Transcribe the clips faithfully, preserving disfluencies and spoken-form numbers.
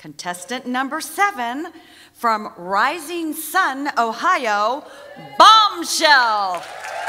Contestant number seven, from Rising Sun, Ohio, Bombshell.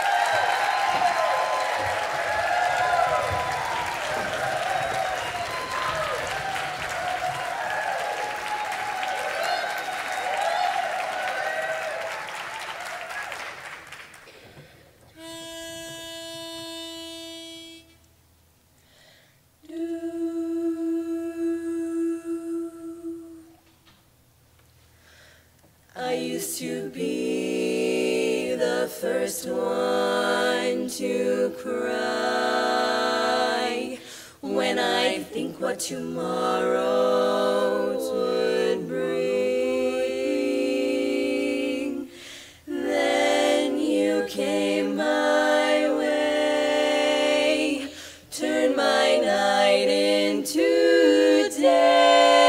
I used to be the first one to cry when I think what tomorrow would bring. Then you came my way, turned my night into day.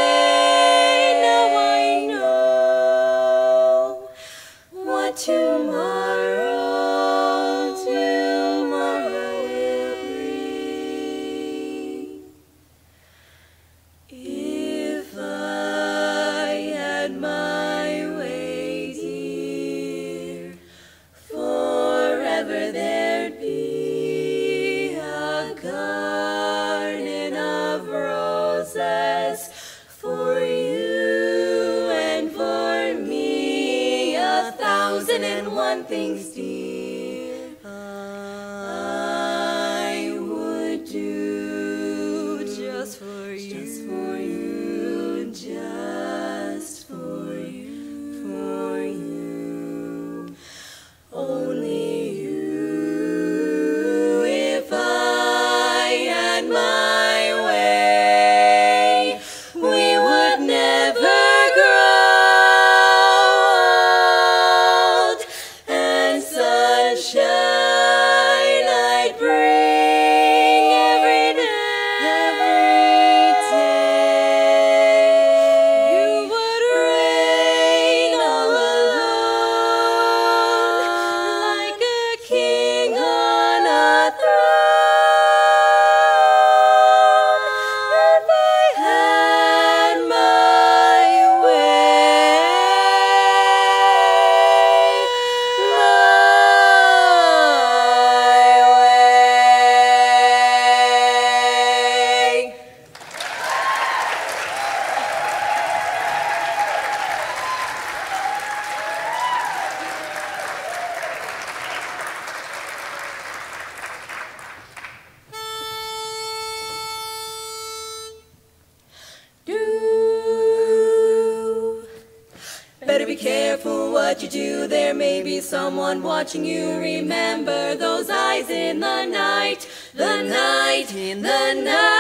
Tomorrow, tomorrow will bring. If I had my way, dear, forever there'd be a garden of roses for you and for me, a thousand and one things, dear, I would do just for you, just for you, just for you, for you, only you. If I had my way, we would never sunshine I'd bring every day, every day. You would reign all alone, like a king on a throne. If I had my way, better be careful what you do, there may be someone watching you. Remember those eyes in the night, the night, in the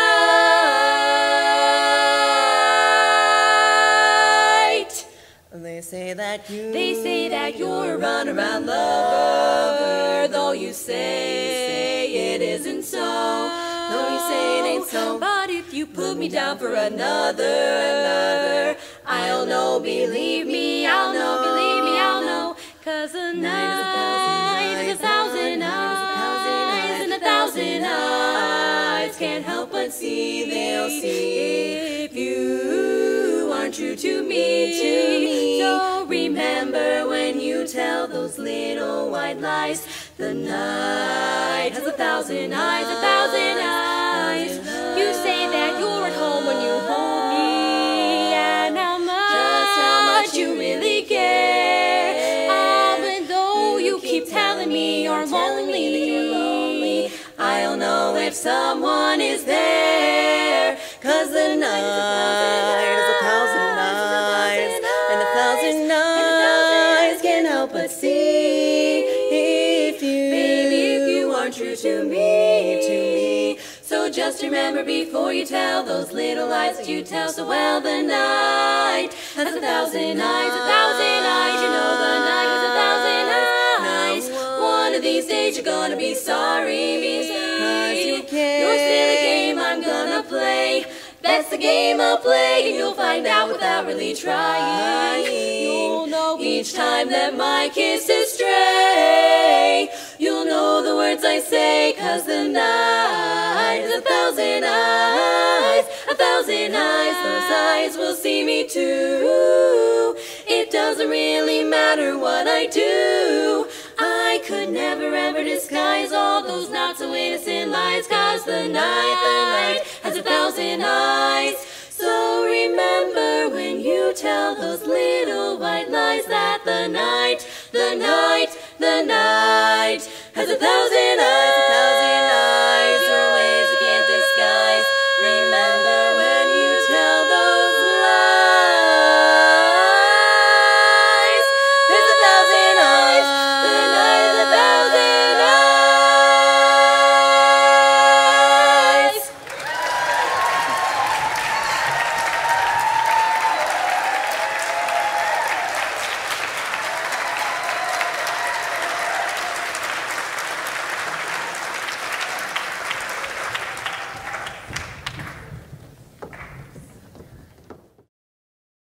night. They say that you, they say that you're a runaround lover, though you say it isn't so, though you say it ain't so. But if you put me down for another, another, I'll know, believe me, I'll know, believe me, I'll know. Cause the night is a thousand eyes, and a thousand eyes can't help but see, they'll see if you aren't true to me, to me. So remember when you tell those little white lies, the night has a thousand eyes, a thousand eyes. You say that you're at home when you hold me, and how much, just how much you really care. Even though you keep telling me you're lonely, I'll know if someone is there. Cause the night is a thousand eyes, and a thousand eyes can't help but see if you, baby, if you aren't true to me, to me. So just remember before you tell those little lies that you tell so well, the night has a thousand eyes, a thousand eyes. You know the night has a thousand eyes. One of these days you're gonna be sorry, because you can't. You're still a game I'm gonna play. That's the game I'll play, and you'll find out without really trying. You'll know each time that my kisses stray. You'll know the words I say, 'cause the night has a thousand eyes, a thousand eyes. Those eyes will see me too. It doesn't really matter what I do. I could never ever disguise all those not so innocent lies, 'cause the night, the night has a thousand eyes. So remember when you tell those little white lies that the night, the night, the night has a thousand eyes.